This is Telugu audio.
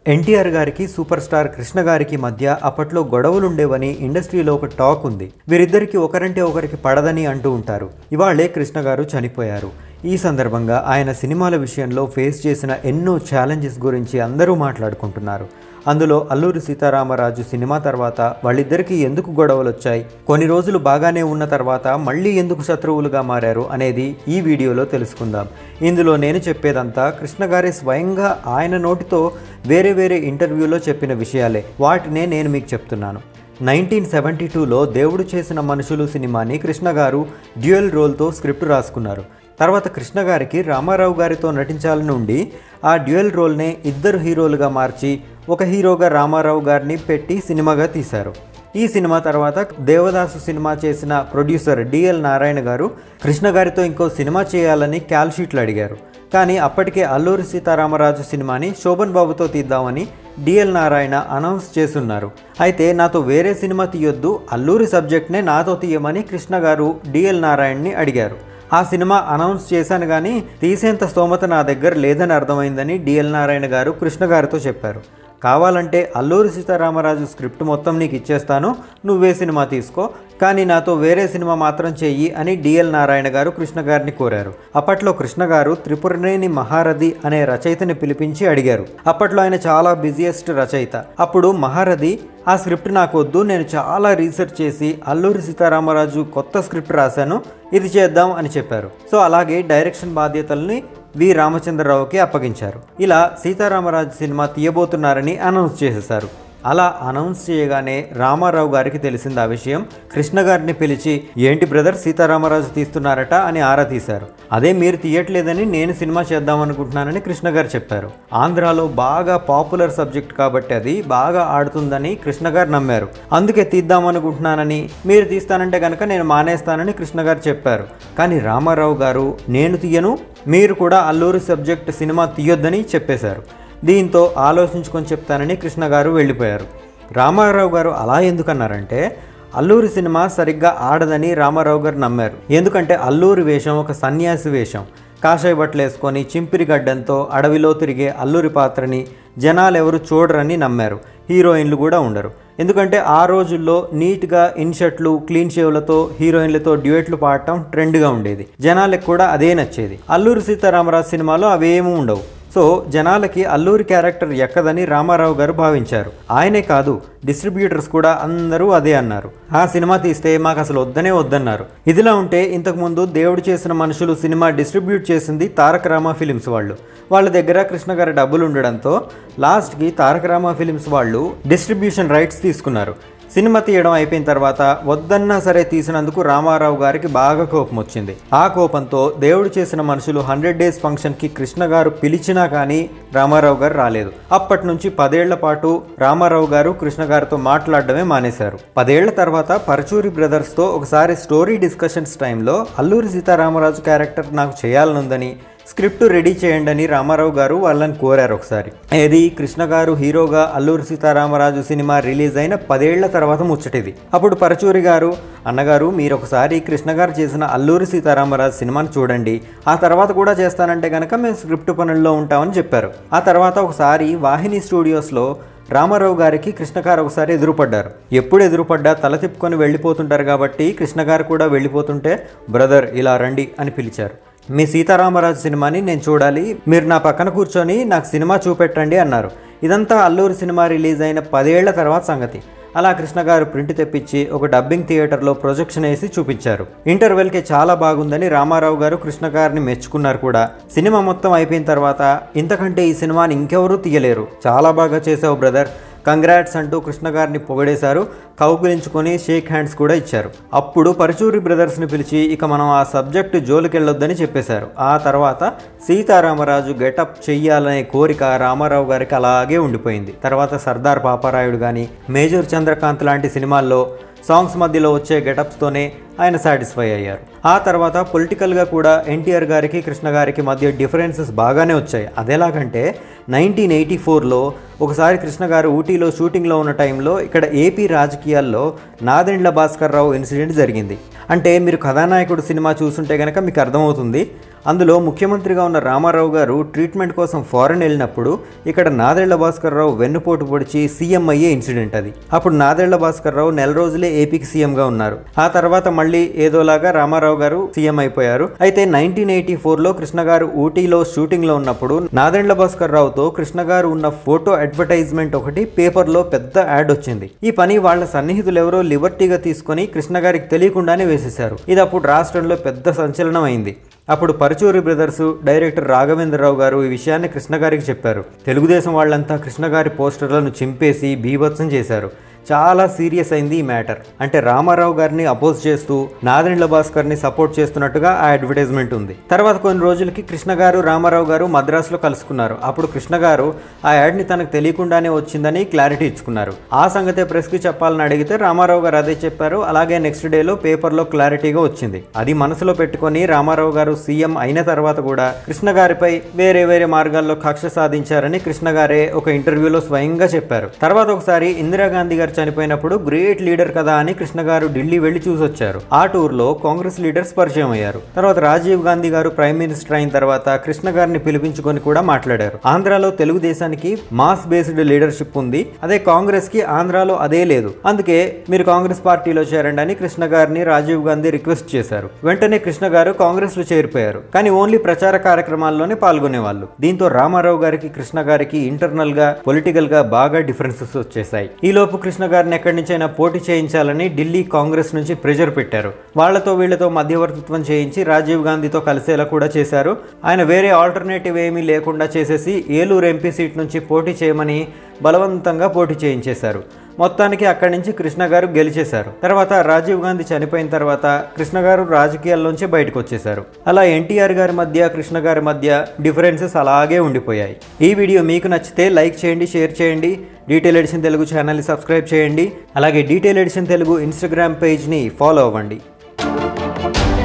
ఎన్టీఆర్ గారికి సూపర్ స్టార్ కృష్ణ గారికి మధ్య అప్పట్లో గొడవలుండేవని ఇండస్ట్రీలో ఒక టాక్ ఉంది. వీరిద్దరికి ఒకరంటే ఒకరికి పడదని అంటూ ఉంటారు. ఇవాళే కృష్ణ గారు చనిపోయారు. ఈ సందర్భంగా ఆయన సినిమాల విషయంలో ఫేస్ చేసిన ఎన్నో ఛాలెంజెస్ గురించి అందరూ మాట్లాడుకుంటున్నారు. అందులో అల్లూరి సీతారామరాజు సినిమా తర్వాత వాళ్ళిద్దరికీ ఎందుకు గొడవలు వచ్చాయి, కొన్ని రోజులు బాగానే ఉన్న తర్వాత మళ్ళీ ఎందుకు శత్రువులుగా మారారు అనేది ఈ వీడియోలో తెలుసుకుందాం. ఇందులో నేను చెప్పేదంతా కృష్ణ గారి స్వయంగా ఆయన నోటితో వేరే ఇంటర్వ్యూలో చెప్పిన విషయాలే. వాటినే నేను మీకు చెప్తున్నాను. 1972లో దేవుడు చేసిన మనుషులు సినిమాని కృష్ణ గారు డ్యూయల్ రోల్తో స్క్రిప్ట్ రాసుకున్నారు. తర్వాత కృష్ణ గారికి రామారావు గారితో నటించాలని ఉండి ఆ డ్యూయల్ రోల్నే ఇద్దరు హీరోలుగా మార్చి ఒక హీరోగా రామారావు గారిని పెట్టి సినిమాగా తీశారు. ఈ సినిమా తర్వాత దేవదాసు సినిమా చేసిన ప్రొడ్యూసర్ డిఎల్ నారాయణ గారు కృష్ణ గారితో ఇంకో సినిమా చేయాలని క్యాల్ షీట్లు అడిగారు. కానీ అప్పటికే అల్లూరి సీతారామరాజు సినిమాని శోభన్ బాబుతో తీద్దామని డిఎల్ నారాయణ అనౌన్స్ చేస్తున్నారు. అయితే నాతో వేరే సినిమా తీయొద్దు, అల్లూరి సబ్జెక్ట్నే నాతో తీయమని కృష్ణ గారు డిఎల్ నారాయణని అడిగారు. ఆ సినిమా అనౌన్స్ చేశాను కానీ తీసేంత స్తోమత నా దగ్గర లేదని అర్థమైందని డిఎల్ నారాయణ గారు కృష్ణ గారితో చెప్పారు. కావాలంటే అల్లూరి సీతారామరాజు స్క్రిప్ట్ మొత్తం నీకు ఇచ్చేస్తాను, నువ్వే సినిమా తీసుకో, కానీ నాతో వేరే సినిమా మాత్రం చెయ్యి అని డిఎల్ నారాయణ గారు కృష్ణ గారిని కోరారు. అప్పట్లో కృష్ణ గారు త్రిపురనేని మహారథి అనే రచయితని పిలిపించి అడిగారు. అప్పట్లో ఆయన చాలా బిజియెస్ట్ రచయిత. అప్పుడు మహారథి ఆ స్క్రిప్ట్ నాకు వద్దు, నేను చాలా రీసెర్చ్ చేసి అల్లూరి సీతారామరాజు కొత్త స్క్రిప్ట్ రాశాను, ఇది చేద్దాం అని చెప్పారు. సో అలాగే డైరెక్షన్ బాధ్యతల్ని వి రామచంద్రరావుకి అప్పగించారు. ఇలా సీతారామరాజు సినిమా తీయబోతున్నారని అనౌన్స్ చేసేశారు. అలా అనౌన్స్ చేయగానే రామారావు గారికి తెలిసింది ఆ విషయం. కృష్ణ గారిని పిలిచి, ఏంటి బ్రదర్ సీతారామరాజు తీస్తున్నారట అని ఆరా తీశారు. అదే మీరు తీయట్లేదని నేను సినిమా చేద్దామనుకుంటున్నానని కృష్ణ గారు చెప్పారు. ఆంధ్రాలో బాగా పాపులర్ సబ్జెక్ట్ కాబట్టి అది బాగా ఆడుతుందని కృష్ణ గారు నమ్మారు. అందుకే తీద్దామనుకుంటున్నానని, మీరు తీస్తానంటే కనుక నేను మానేస్తానని కృష్ణ గారు చెప్పారు. కానీ రామారావు గారు నేను తీయను, మీరు కూడా అల్లూరి సబ్జెక్ట్ సినిమా తీయొద్దని చెప్పేశారు. దీంతో ఆలోచించుకొని చెప్తానని కృష్ణ గారు వెళ్ళిపోయారు. రామారావు గారు అలా ఎందుకన్నారంటే అల్లూరి సినిమా సరిగ్గా ఆడదని రామారావు గారు నమ్మారు. ఎందుకంటే అల్లూరి వేషం ఒక సన్యాసి వేషం. కాషాయ బట్టలు వేసుకొని చింపిరి గడ్డంతో అడవిలో తిరిగే అల్లూరి పాత్రని జనాలు ఎవరు చూడరని నమ్మారు. హీరోయిన్లు కూడా ఉండరు. ఎందుకంటే ఆ రోజుల్లో నీట్గా ఇన్షర్ట్లు క్లీన్ షేవ్లతో హీరోయిన్లతో డ్యూయెట్లు పాడటం ట్రెండ్గా ఉండేది. జనాలకు కూడా అదే నచ్చేది. అల్లూరి సీతారామరాజు సినిమాలో అవేమీ ఉండవు. సో జనాలకి అల్లూరి క్యారెక్టర్ ఎక్కదని రామారావు గారు భావించారు. ఆయనే కాదు, డిస్ట్రిబ్యూటర్స్ కూడా అందరూ అదే అన్నారు. ఆ సినిమా తీస్తే మాకు అసలు వద్దన్నారు. ఇదిలా ఉంటే ఇంతకుముందు దేవుడు చేసిన మనుషులు సినిమా డిస్ట్రిబ్యూట్ చేసింది తారక రామ ఫిలిమ్స్ వాళ్ళు. వాళ్ళ దగ్గర కృష్ణ గారి డబ్బులు ఉండడంతో లాస్ట్కి తారక రామ ఫిలిమ్స్ వాళ్ళు డిస్ట్రిబ్యూషన్ రైట్స్ తీసుకున్నారు. సినిమా తీయడం అయిపోయిన తర్వాత వద్దన్నా సరే తీసినందుకు రామారావు గారికి బాగా కోపం వచ్చింది. ఆ కోపంతో దేవుడు చేసిన మనుషులు 100 days ఫంక్షన్కి కృష్ణ గారు పిలిచినా కానీ రామారావు గారు రాలేదు. అప్పటి నుంచి 10 ఏళ్ల పాటు రామారావు గారు కృష్ణ గారితో మాట్లాడడమే మానేశారు. 10 ఏళ్ల తర్వాత పరచూరి బ్రదర్స్తో ఒకసారి స్టోరీ డిస్కషన్స్ టైంలో అల్లూరి సీతారామరాజు క్యారెక్టర్ నాకు చేయాలనుందని స్క్రిప్ట్ రెడీ చేయండి అని రామారావు గారు వాళ్ళని కోరారు ఒకసారి. ఏది కృష్ణ గారు హీరోగా అల్లూరి సీతారామరాజు సినిమా రిలీజ్ అయిన 10 ఏళ్ల తర్వాత ముచ్చటిది. అప్పుడు పరచూరి గారు, అన్నగారు మీరు ఒకసారి కృష్ణ గారు చేసిన అల్లూరి సీతారామరాజు సినిమాని చూడండి, ఆ తర్వాత కూడా చేస్తానంటే కనుక మేము స్క్రిప్ట్ పనుల్లో ఉంటామని చెప్పారు. ఆ తర్వాత ఒకసారి వాహిని స్టూడియోస్లో రామారావు గారికి కృష్ణ గారు ఒకసారి ఎదురుపడ్డారు. ఎప్పుడు ఎదురుపడ్డా తల తిప్పుకొని వెళ్ళిపోతుంటారు కాబట్టి కృష్ణ గారు కూడా వెళ్ళిపోతుంటే బ్రదర్ ఇలా రండి అని పిలిచారు. మీ సీతారామరాజు సినిమాని నేను చూడాలి, మీరు నా పక్కన కూర్చొని నాకు సినిమా చూపెట్టండి అన్నారు. ఇదంతా అల్లూరి సినిమా రిలీజ్ అయిన 10 ఏళ్ల తర్వాత సంగతి. అలా కృష్ణ గారు ప్రింట్ తెప్పించి ఒక డబ్బింగ్ థియేటర్లో ప్రొజెక్షన్ వేసి చూపించారు. ఇంటర్వెల్కి చాలా బాగుందని రామారావు గారు కృష్ణ గారిని మెచ్చుకున్నారు కూడా. సినిమా మొత్తం అయిపోయిన తర్వాత ఇంతకంటే ఈ సినిమాని ఇంకెవరూ తీయలేరు, చాలా బాగా చేసావు బ్రదర్, కంగ్రాట్స్ అంటూ కృష్ణ గారిని పొగిడేశారు. కౌగులించుకొని షేక్ హ్యాండ్స్ కూడా ఇచ్చారు. అప్పుడు పరచూరి బ్రదర్స్ని పిలిచి ఇక మనం ఆ సబ్జెక్టు జోలికెళ్ళొద్దని చెప్పేశారు. ఆ తర్వాత సీతారామరాజు గెటప్ చెయ్యాలనే కోరిక రామారావు గారికి అలాగే ఉండిపోయింది. తర్వాత సర్దార్ పాపారాయుడు కానీ మేజర్ చంద్రకాంత్ లాంటి సినిమాల్లో సాంగ్స్ మధ్యలో వచ్చే గెటప్స్తోనే ఆయన సాటిస్ఫై అయ్యారు. ఆ తర్వాత పొలిటికల్గా కూడా ఎన్టీఆర్ గారికి కృష్ణ గారికి మధ్య డిఫరెన్సెస్ బాగానే వచ్చాయి. అదేలాగంటే 1984లో ఒకసారి కృష్ణ గారు ఊటీలో షూటింగ్లో ఉన్న టైంలో ఇక్కడ ఏపీ రాజకీయాల్లో నాదెండ్ల భాస్కర్ రావు ఇన్సిడెంట్ జరిగింది. అంటే మీరు కథానాయకుడు సినిమా చూస్తుంటే కనుక మీకు అర్థమవుతుంది. అందులో ముఖ్యమంత్రిగా ఉన్న రామారావు గారు ట్రీట్మెంట్ కోసం ఫారెన్ వెళ్ళినప్పుడు ఇక్కడ నాదెళ్ల భాస్కర్ రావు వెన్నుపోటు పొడిచి సీఎం అయ్యే ఇన్సిడెంట్ అది. అప్పుడు నాదెళ్ల భాస్కర్ రావు నెల రోజులే ఏపీకి సీఎంగా ఉన్నారు. ఆ తర్వాత మళ్ళీ ఏదోలాగా రామారావు గారు సీఎం అయిపోయారు. అయితే 1984లో కృష్ణ గారు ఊటీలో షూటింగ్ లో ఉన్నప్పుడు నాదెళ్ల భాస్కర్ రావుతో కృష్ణ గారు ఉన్న ఫోటో అడ్వర్టైజ్మెంట్ ఒకటి పేపర్లో పెద్ద యాడ్ వచ్చింది. ఈ పని వాళ్ళ సన్నిహితులు ఎవరో లిబర్టీగా తీసుకుని కృష్ణ గారికి తెలియకుండానే వేసేశారు. ఇది అప్పుడు రాష్ట్రంలో పెద్ద సంచలనం అయింది. అప్పుడు పరుచూరి బ్రదర్స్ డైరెక్టర్ రాఘవేంద్రరావు గారు ఈ విషయాన్ని కృష్ణ గారికి చెప్పారు. తెలుగుదేశం వాళ్ళంతా కృష్ణ గారి పోస్టర్లను చింపేసి బీభత్సం చేశారు. చాలా సీరియస్ అయింది ఈ మ్యాటర్. అంటే రామారావు గారిని అపోజ్ చేస్తూ నాదెండ్ల భాస్కర్ని సపోర్ట్ చేస్తున్నట్టుగా ఆ అడ్వర్టైజ్మెంట్ ఉంది. తర్వాత కొన్ని రోజులకి కృష్ణ గారు రామారావు గారు మద్రాసులో కలుసుకున్నారు. అప్పుడు కృష్ణ గారు ఆ యాడ్ని తనకు తెలియకుండానే వచ్చిందని క్లారిటీ ఇచ్చుకున్నారు. ఆ సంగతే ప్రెస్కి చెప్పాలని అడిగితే రామారావు గారు అదే చెప్పారు. అలాగే నెక్స్ట్ డేలో పేపర్లో క్లారిటీగా వచ్చింది. అది మనసులో పెట్టుకొని రామారావు గారు సీఎం అయిన తర్వాత కూడా కృష్ణ గారిపై వేరే మార్గాల్లో కక్ష సాధించారని కృష్ణ గారే ఒక ఇంటర్వ్యూలో స్వయంగా చెప్పారు. తర్వాత ఒకసారి ఇందిరాగాంధీ గారు చనిపోయినప్పుడు గ్రేట్ లీడర్ కదా అని కృష్ణ గారు ఢిల్లీ వెళ్లి చూసొచ్చారు. ఆ టూర్లో కాంగ్రెస్ లీడర్స్ పరిచయం అయ్యారు. తర్వాత రాజీవ్ గాంధీ గారు ప్రైమ్ మినిస్టర్ అయిన తర్వాత కృష్ణ గారిని పిలిపించుకొని కూడా మాట్లాడారు. ఆంధ్రాలో తెలుగుదేశానికి మాస్ బేస్డ్ లీడర్షిప్ ఉంది, అదే కాంగ్రెస్ కి ఆంధ్రాలో అదే లేదు. అందుకే మీరు కాంగ్రెస్ పార్టీలో చేరండి అని కృష్ణ గారిని రాజీవ్ గాంధీ రిక్వెస్ట్ చేశారు. వెంటనే కృష్ణ గారు కాంగ్రెస్ లో చేరిపోయారు. కానీ ఓన్లీ ప్రచార కార్యక్రమాల్లోనే పాల్గొనేవాళ్ళు. దీంతో రామారావు గారికి కృష్ణ గారికి ఇంటర్నల్ గా పొలిటికల్ గా బాగా డిఫరెన్సెస్ వచ్చేసాయి. ఈ లోపు కృష్ణ గారిని ఎక్కడి నుంచైనా పోటీ చేయించాలని ఢిల్లీ కాంగ్రెస్ నుంచి ప్రెజర్ పెట్టారు. వాళ్లతో వీళ్లతో మధ్యవర్తిత్వం చేయించి రాజీవ్ గాంధీతో కలిసేలా కూడా చేశారు. ఆయన వేరే ఆల్టర్నేటివ్ ఏమీ లేకుండా చేసేసి ఏలూరు ఎంపీ సీట్ నుంచి పోటీ చేయమని బలవంతంగా పోటీ చేయించేశారు. మొత్తానికి అక్కడి నుంచి కృష్ణ గారు గెలిచేశారు. తర్వాత రాజీవ్ గాంధీ చనిపోయిన తర్వాత కృష్ణ గారు రాజకీయాల్లోంచి బయటకు వచ్చేశారు. అలా ఎన్టీఆర్ గారి మధ్య కృష్ణ గారి మధ్య డిఫరెన్సెస్ అలాగే ఉండిపోయాయి. ఈ వీడియో మీకు నచ్చితే లైక్ చేయండి, షేర్ చేయండి. డీటెయిల్ ఎడిషన్ తెలుగు ఛానల్ని సబ్స్క్రైబ్ చేయండి. అలాగే డీటెయిల్ ఎడిషన్ తెలుగు ఇన్స్టాగ్రామ్ పేజ్ని ఫాలో అవ్వండి.